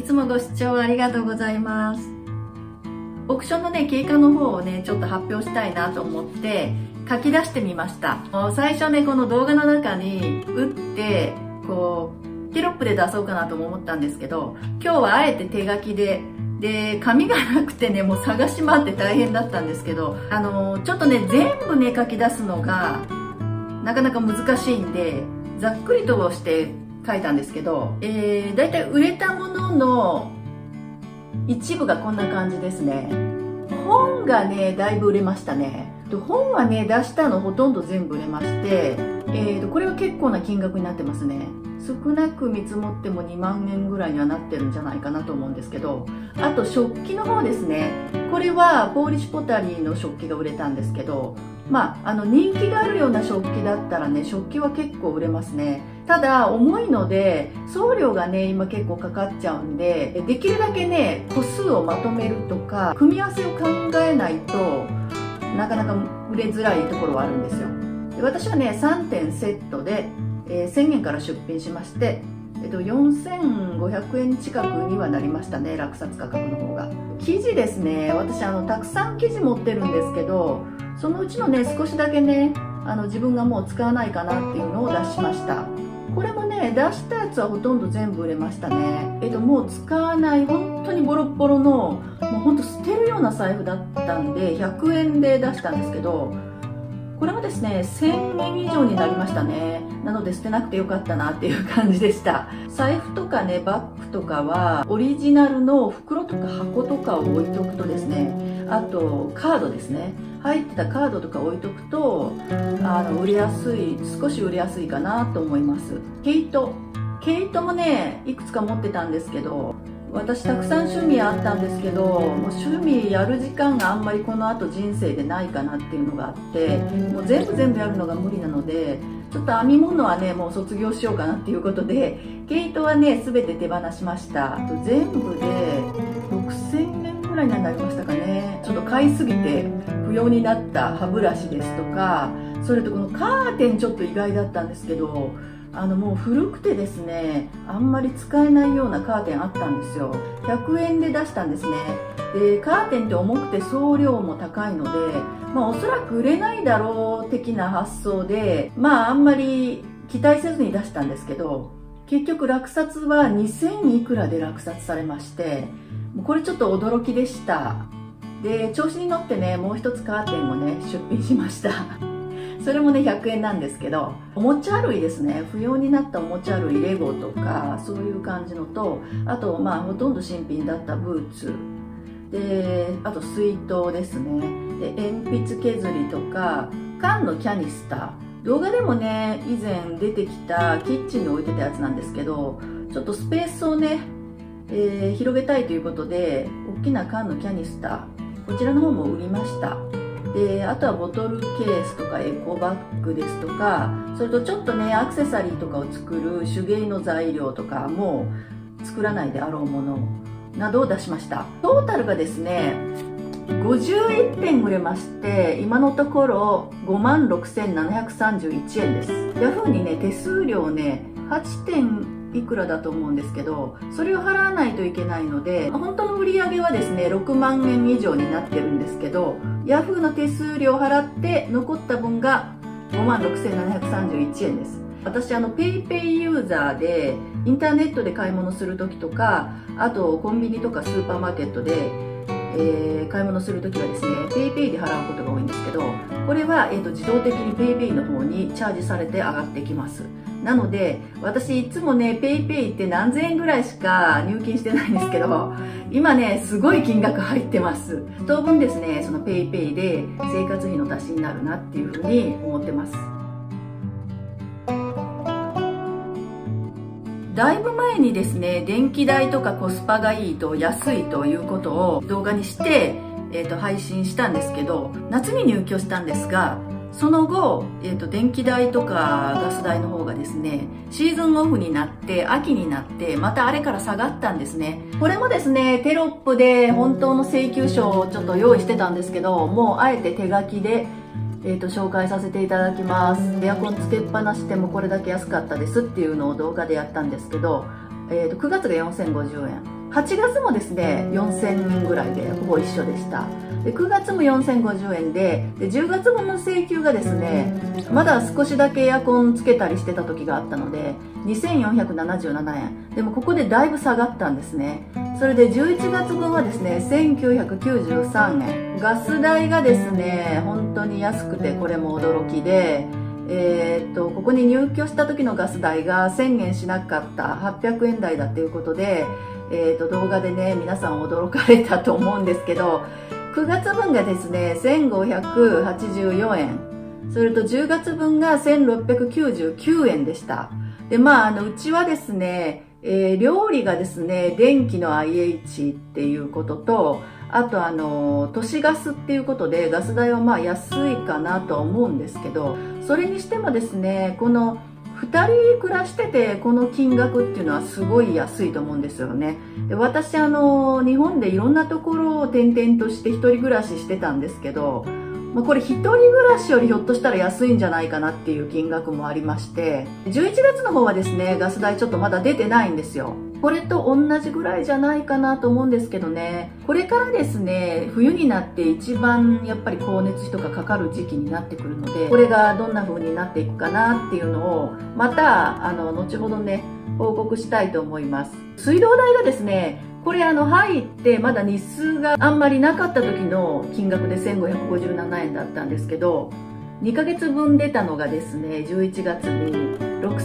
つもご視聴ありがとうございます。オークションのね、経過の方をね、ちょっと発表したいなと思って書き出してみました。最初ね、この動画の中に打って、こう、テロップで出そうかなとも思ったんですけど、今日はあえて手書きで、紙がなくてね、もう探し回って大変だったんですけど、ちょっとね、全部ね、書き出すのが、なかなか難しいんで、ざっくりとして書いたんですけど、だいたい売れたものの一部がこんな感じですね。本がね、だいぶ売れましたね。本はね、出したのほとんど全部売れまして、これは結構な金額になってますね。少なく見積もっても2万円ぐらいにはなってるんじゃないかなと思うんですけど、あと食器の方ですね。これはポーリッシュポタリーの食器が売れたんですけど、人気があるような食器だったらね、食器は結構売れますね。ただ重いので送料がね、今結構かかっちゃうんで、できるだけね、個数をまとめるとか組み合わせを考えないとなかなか売れづらいところはあるんですよ。で、私はね、3点セットで、1000円から出品しまして、4500円近くにはなりましたね、落札価格の方が。生地ですね、私たくさん生地持ってるんですけど、そのうちのね、少しだけね、自分がもう使わないかなっていうのを出しました。これもね、出したやつはほとんど全部売れましたね。もう使わない本当にボロッボロの、もう本当捨てるような財布だったんで100円で出したんですけど、これもですね、1000円以上になりましたね。なので捨てなくてよかったなっていう感じでした。財布とかね、バッグとかはオリジナルの袋とか箱とかを置いとくとですね、あとカードですね、入ってたカードとか置いとくと売れやすい、少し売れやすいかなと思います。毛糸もね、いくつか持ってたんですけど、私たくさん趣味あったんですけど、もう趣味やる時間があんまりこの後人生でないかなっていうのがあって、もう全部やるのが無理なので、ちょっと編み物はね、もう卒業しようかなっていうことで、毛糸はね、全て手放しました。全部で6000円ぐらいになりましたかね。ちょっと買いすぎて不要になった歯ブラシですとか、それとこのカーテンちょっと意外だったんですけど、もう古くてですね、あんまり使えないようなカーテンあったんですよ。100円で出したんですね。で、カーテンって重くて送料も高いので、おそらく売れないだろう的な発想で、あんまり期待せずに出したんですけど、結局落札は2000いくらで落札されまして、もうこれちょっと驚きでした。で、調子に乗ってね、もう一つカーテンをね、出品しました。それもね、100円なんですけど、おもちゃ類ですね、不要になったおもちゃ類、レゴとかそういう感じのと、あとほとんど新品だったブーツで、あと水筒ですね、で鉛筆削りとか缶のキャニスター、動画でもね、以前出てきたキッチンに置いてたやつなんですけど、ちょっとスペースをね、広げたいということで大きな缶のキャニスター、こちらの方も売りました。で、あとはボトルケースとかエコバッグですとか、それとちょっとね、アクセサリーとかを作る手芸の材料とかも作らないであろうものなどを出しました。トータルがですね、51点売れまして、今のところ56,731円です。ヤフーにね、手数料ね、8点いくらだと思うんですけど、それを払わないといけないので、本当の売り上げはですね、6万円以上になってるんですけど、ヤフーの手数料を払って残った分が56,731円です。私PayPay ユーザーでインターネットで買い物する時とか、あとコンビニとかスーパーマーケットで、買い物する時はですね、PayPay で払うことが多いんですけど、これは、自動的に PayPay の方にチャージされて上がってきます。なので、私いつもね、PayPay って何千円ぐらいしか入金してないんですけど、今ね、すごい金額入ってます。当分ですね、その PayPay で生活費の足しになるなっていうふうに思ってます。だいぶ前にですね、電気代とかコスパがいいと安いということを動画にして、配信したんですけど、夏に入居したんですが、その後、電気代とかガス代の方がですね、シーズンオフになって、秋になって、またあれから下がったんですね。これもですね、テロップで本当の請求書をちょっと用意してたんですけど、もうあえて手書きで、紹介させていただきます。エアコンつけっぱなしでもこれだけ安かったですっていうのを動画でやったんですけど、9月が4050円。 8月もですね4000円ぐらいでほぼ一緒でした。で9月も4050円で10月分の請求がですねまだ少しだけエアコンつけたりしてた時があったので2477円でもここでだいぶ下がったんですね。それで11月分はですね1993円、ガス代がですね本当に安くてこれも驚きで、ここに入居した時のガス代が1000円しなかった800円台だっていうことで、動画でね皆さん驚かれたと思うんですけど、9月分がですね1584円、それと10月分が1699円でした。でうちはですね、料理がですね電気の IH っていうことと、あと都市ガスっていうことでガス代は安いかなとは思うんですけど、それにしてもですねこの2人暮らしててこの金額っていうのはすごい安いと思うんですよね。で私日本でいろんなところを転々として一人暮らししてたんですけど、これ一人暮らしよりひょっとしたら安いんじゃないかなっていう金額もありまして、11月の方はですねガス代ちょっとまだ出てないんですよ。これと同じぐらいじゃないかなと思うんですけどね、これからですね冬になって一番やっぱり光熱費とかかかる時期になってくるので、これがどんな風になっていくかなっていうのをまた後ほどね報告したいと思います。水道代がですねこれ入ってまだ日数があんまりなかった時の金額で1557円だったんですけど、2ヶ月分出たのがですね11月に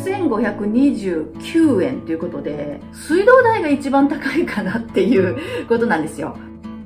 6529円ということで、水道代が一番高いかなっていうことなんですよ。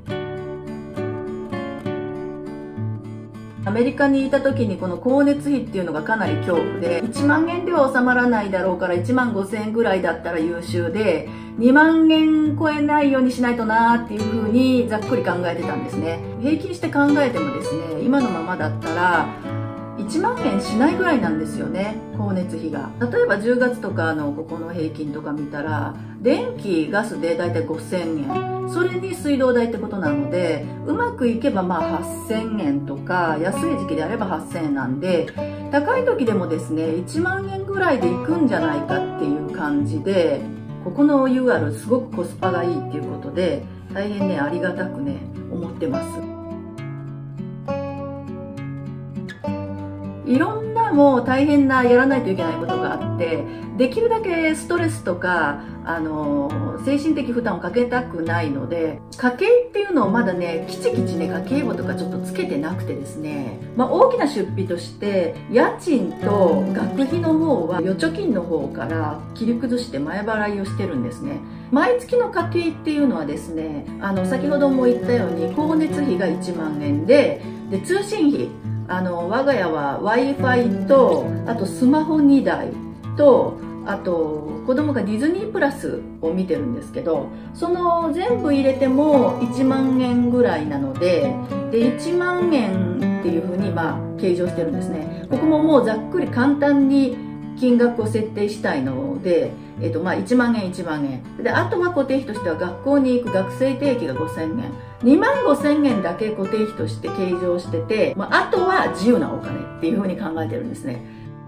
アメリカにいた時にこの光熱費っていうのがかなり恐怖で、1万円では収まらないだろうから1万5000円ぐらいだったら優秀で、2万円超えないようにしないとなーっていう風にざっくり考えてたんですね。平均して考えてもですね今のままだったら1万円しないぐらいなんですよね、光熱費が。例えば10月とかここの平均とか見たら電気ガスでだいたい5000円、それに水道代ってことなので、うまくいけば8000円とか安い時期であれば8000円なんで、高い時でもですね1万円ぐらいでいくんじゃないかっていう感じで、ここの UR すごくコスパがいいっていうことで大変ねありがたくね思ってます。いろんなもう大変なやらないといけないことがあって、できるだけストレスとか精神的負担をかけたくないので、家計っていうのをまだねきちきちね家計簿とかちょっとつけてなくてですね、大きな出費として家賃と学費の方は預貯金の方から切り崩して前払いをしてるんですね。毎月の家計っていうのはですね先ほども言ったように光熱費が1万円で通信費我が家は Wi-Fi とあとスマホ2台とあと子供がディズニープラスを見てるんですけど、その全部入れても1万円ぐらいなので1万円っていうふうに計上してるんですね。ここももうざっくり簡単に金額を設定したいので、1万円1万円で、あとは固定費としては学校に行く学生定期が5000円、2万5000円だけ固定費として計上してて、あとは自由なお金っていうふうに考えてるんですね。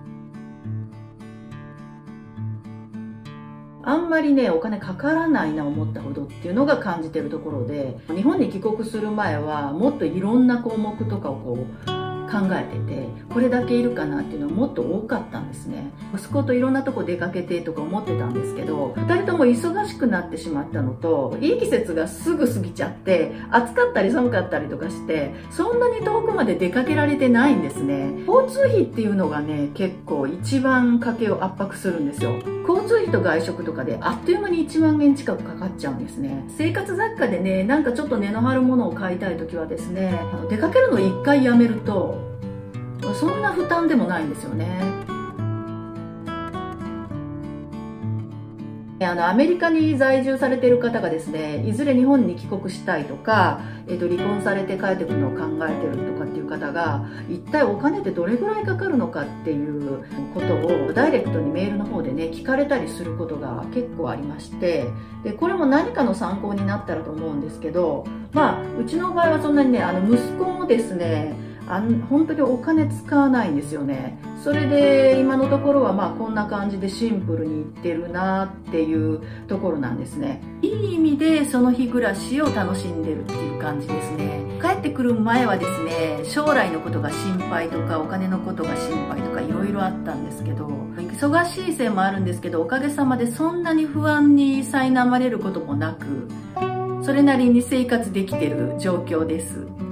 あんまりねお金かからないな思ったほどっていうのが感じてるところで、日本に帰国する前はもっといろんな項目とかを考えてて、これだけいるかなっていうのはもっと多かったんですね。息子といろんなとこ出かけてとか思ってたんですけど、2人とも忙しくなってしまったのと、いい季節がすぐ過ぎちゃって暑かったり寒かったりとかしてそんなに遠くまで出かけられてないんですね。交通費っていうのがね結構一番家計を圧迫するんですよ。交通費と外食とかであっという間に1万円近くかかっちゃうんですね。生活雑貨でねなんかちょっと値の張るものを買いたい時はですね出かけるのを1回やめるとそんな負担でもないんですよね。アメリカに在住されている方がですねいずれ日本に帰国したいとか、離婚されて帰ってくるのを考えてるとかっていう方が一体お金ってどれぐらいかかるのかっていうことをダイレクトにメールの方でね聞かれたりすることが結構ありまして、でこれも何かの参考になったらと思うんですけど、うちの場合はそんなにね息子もですね本当にお金使わないんですよね。それで今のところはまあこんな感じでシンプルにいってるなっていうところなんですね。いい意味でその日暮らしを楽しんでるっていう感じですね。帰ってくる前はですね、将来のことが心配とかお金のことが心配とかいろいろあったんですけど、忙しいせいもあるんですけど、おかげさまでそんなに不安に苛まれることもなく、それなりに生活できてる状況です。